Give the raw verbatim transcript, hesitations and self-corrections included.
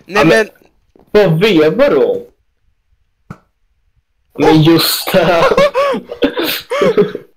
Nej Ja, men... Vad vevar då? Men just det här.